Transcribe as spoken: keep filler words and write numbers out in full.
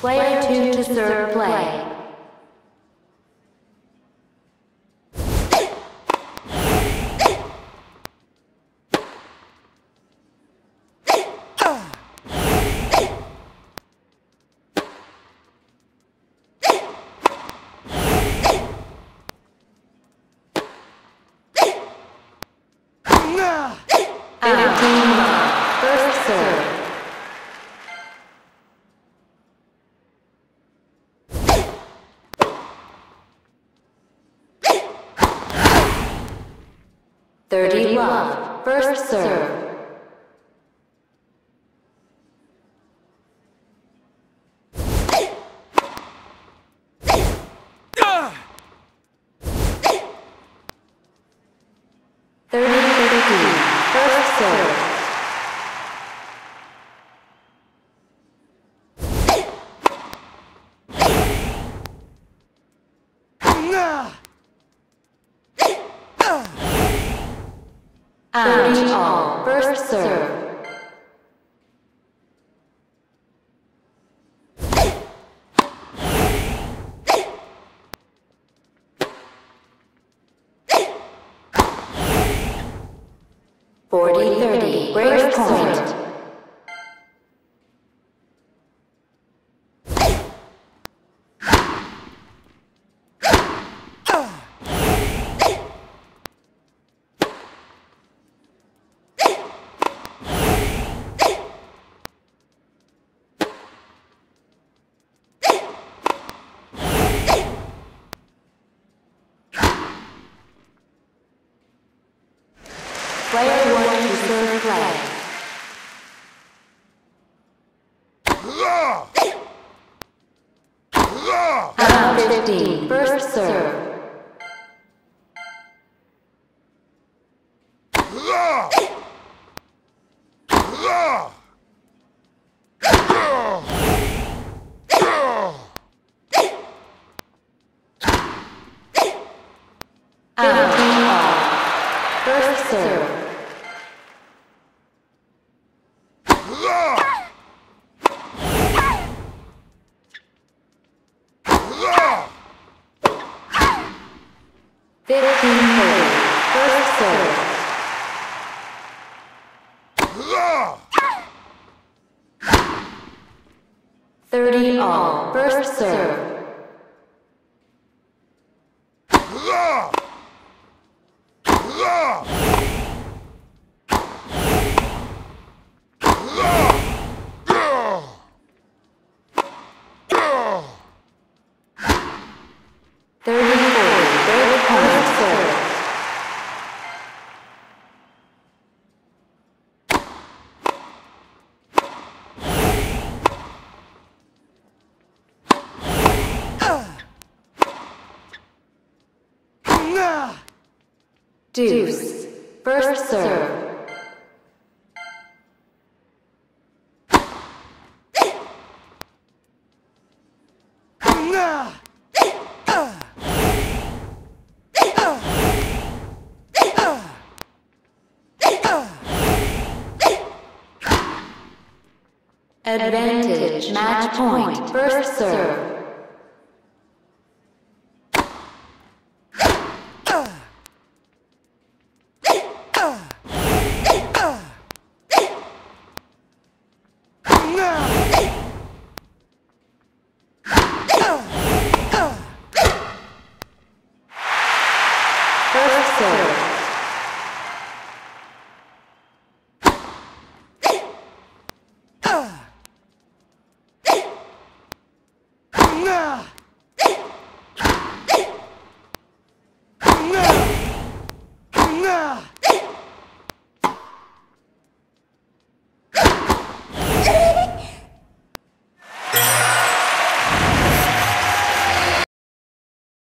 Player two to serve play. First serve. Thirty love. First serve. Thirty fifteen. First serve. Thirty all. First serve. Forty thirty. Break point. Player one to serve play. Round fifteen. First serve. Fifteen all. First serve. Fifteen thirty. First serve. Thirty all. First serve. Thirty forty. Break point. Serve. Deuce. First serve. Advantage. Match point. First serve. First serve.